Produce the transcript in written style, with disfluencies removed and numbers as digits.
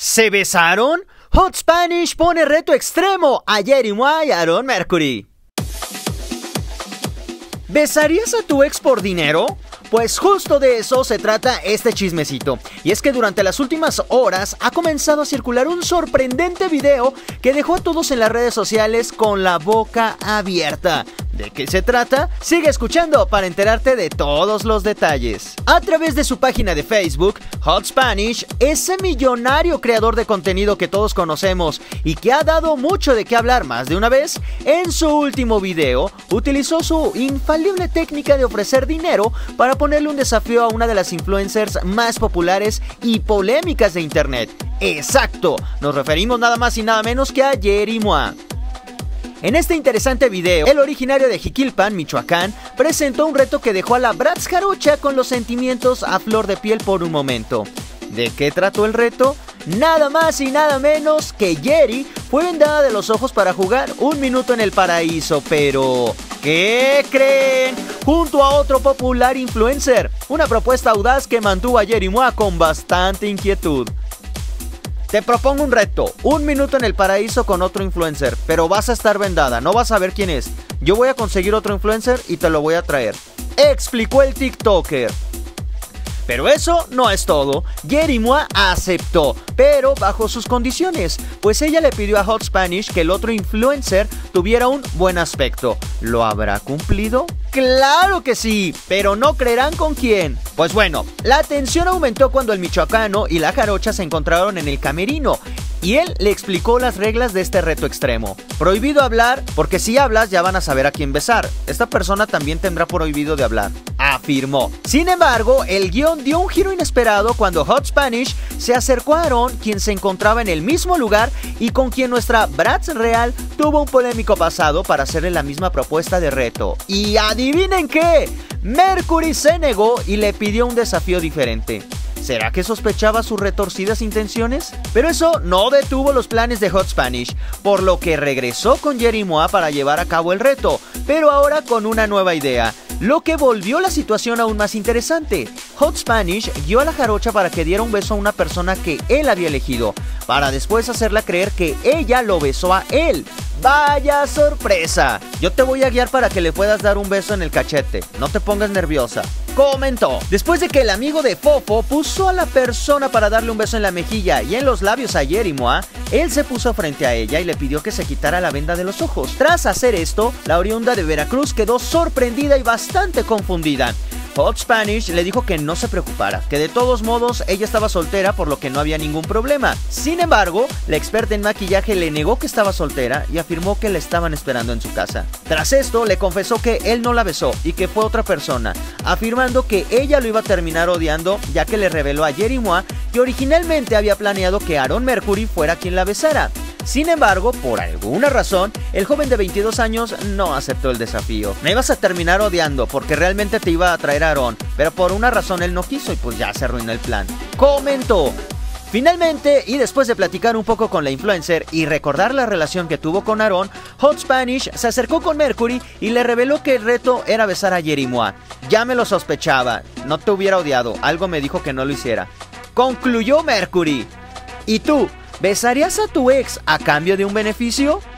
¿Se besaron? Hot Spanish pone reto extremo a Yeri Mua y Aaron Mercury. ¿Besarías a tu ex por dinero? Pues justo de eso se trata este chismecito. Y es que durante las últimas horas ha comenzado a circular un sorprendente video que dejó a todos en las redes sociales con la boca abierta. ¿De qué se trata? Sigue escuchando para enterarte de todos los detalles. A través de su página de Facebook, Hot Spanish, ese millonario creador de contenido que todos conocemos y que ha dado mucho de qué hablar más de una vez, en su último video utilizó su infalible técnica de ofrecer dinero para ponerle un desafío a una de las influencers más populares y polémicas de internet. ¡Exacto! Nos referimos nada más y nada menos que a Yeri Mua. En este interesante video, el originario de Jiquilpan, Michoacán, presentó un reto que dejó a la Bratz jarocha con los sentimientos a flor de piel por un momento. ¿De qué trató el reto? Nada más y nada menos que Yeri fue vendada de los ojos para jugar 1 minuto en el paraíso, pero ¿qué creen? Junto a otro popular influencer, una propuesta audaz que mantuvo a Yeri Mua con bastante inquietud. Te propongo un reto, 1 minuto en el paraíso con otro influencer, pero vas a estar vendada, no vas a ver quién es. Yo voy a conseguir otro influencer y te lo voy a traer, explicó el TikToker. Pero eso no es todo. Yeri Mua aceptó, pero bajo sus condiciones, pues ella le pidió a Hot Spanish que el otro influencer tuviera un buen aspecto. ¿Lo habrá cumplido? ¡Claro que sí! Pero no creerán con quién. Pues bueno, la tensión aumentó cuando el michoacano y la jarocha se encontraron en el camerino y él le explicó las reglas de este reto extremo. Prohibido hablar, porque si hablas ya van a saber a quién besar. Esta persona también tendrá prohibido de hablar, afirmó. Sin embargo, el guión dio un giro inesperado cuando Hot Spanish se acercó a Aaron, quien se encontraba en el mismo lugar y con quien nuestra Bratz real tuvo un polémico pasado para hacerle la misma propuesta de reto. Y ¿adivinen qué? Mercury se negó y le pidió un desafío diferente. ¿Será que sospechaba sus retorcidas intenciones? Pero eso no detuvo los planes de Hot Spanish, por lo que regresó con Yeri Mua para llevar a cabo el reto, pero ahora con una nueva idea, lo que volvió la situación aún más interesante. Hot Spanish guió a la jarocha para que diera un beso a una persona que él había elegido, para después hacerla creer que ella lo besó a él. ¡Vaya sorpresa! Yo te voy a guiar para que le puedas dar un beso en el cachete, no te pongas nerviosa, comentó. Después de que el amigo de Fofo puso a la persona para darle un beso en la mejilla y en los labios a Yeri Mua, él se puso frente a ella y le pidió que se quitara la venda de los ojos. Tras hacer esto, la oriunda de Veracruz quedó sorprendida y bastante confundida. Hot Spanish le dijo que no se preocupara, que de todos modos ella estaba soltera, por lo que no había ningún problema. Sin embargo, la experta en maquillaje le negó que estaba soltera y afirmó que la estaban esperando en su casa. Tras esto, le confesó que él no la besó y que fue otra persona, afirmando que ella lo iba a terminar odiando, ya que le reveló a Yeri Mua que originalmente había planeado que Aaron Mercury fuera quien la besara. Sin embargo, por alguna razón, el joven de 22 años no aceptó el desafío. Me ibas a terminar odiando porque realmente te iba a traer a Aaron, pero por una razón él no quiso y pues ya se arruinó el plan, comentó. Finalmente, y después de platicar un poco con la influencer y recordar la relación que tuvo con Aaron, Hot Spanish se acercó con Mercury y le reveló que el reto era besar a Yeri Mua. Ya me lo sospechaba, no te hubiera odiado, algo me dijo que no lo hiciera, concluyó Mercury. ¿Y tú? ¿Besarías a tu ex a cambio de un beneficio?